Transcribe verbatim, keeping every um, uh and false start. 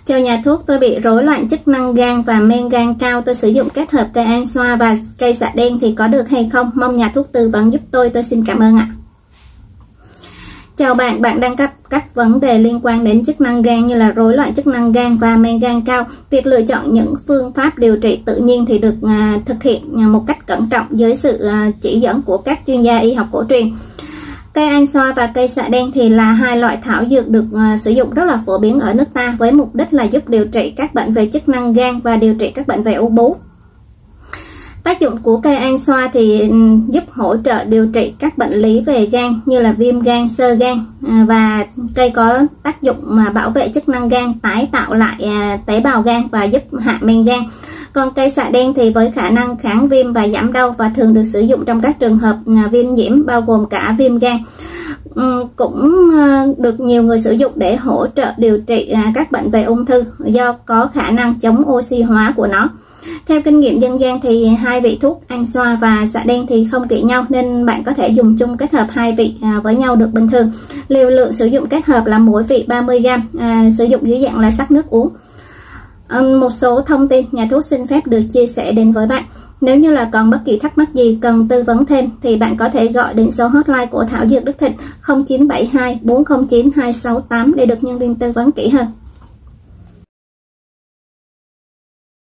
Chào nhà thuốc, tôi bị rối loạn chức năng gan và men gan cao. Tôi sử dụng kết hợp cây an xoa và cây xạ đen thì có được hay không? Mong nhà thuốc tư vấn giúp tôi. Tôi xin cảm ơn ạ. Chào bạn, bạn đang gặp các vấn đề liên quan đến chức năng gan như là rối loạn chức năng gan và men gan cao. Việc lựa chọn những phương pháp điều trị tự nhiên thì được uh, thực hiện một cách cẩn trọng dưới sự uh, chỉ dẫn của các chuyên gia y học cổ truyền. Cây an xoa và cây xạ đen thì là hai loại thảo dược được uh, sử dụng rất là phổ biến ở nước ta với mục đích là giúp điều trị các bệnh về chức năng gan và điều trị các bệnh về u bú. Tác dụng của cây an xoa thì giúp hỗ trợ điều trị các bệnh lý về gan như là viêm gan, xơ gan, và cây có tác dụng mà bảo vệ chức năng gan, tái tạo lại tế bào gan và giúp hạ men gan. Còn cây xạ đen thì với khả năng kháng viêm và giảm đau và thường được sử dụng trong các trường hợp viêm nhiễm bao gồm cả viêm gan. Cũng được nhiều người sử dụng để hỗ trợ điều trị các bệnh về ung thư do có khả năng chống oxy hóa của nó. Theo kinh nghiệm dân gian thì hai vị thuốc an xoa và xạ đen thì không kỵ nhau nên bạn có thể dùng chung kết hợp hai vị với nhau được bình thường. Liều lượng sử dụng kết hợp là mỗi vị ba mươi gam, à, sử dụng dưới dạng là sắc nước uống. À, một số thông tin nhà thuốc xin phép được chia sẻ đến với bạn. Nếu như là còn bất kỳ thắc mắc gì cần tư vấn thêm thì bạn có thể gọi đến số hotline của Thảo Dược Đức Thịnh không chín bảy hai bốn không chín hai sáu tám để được nhân viên tư vấn kỹ hơn.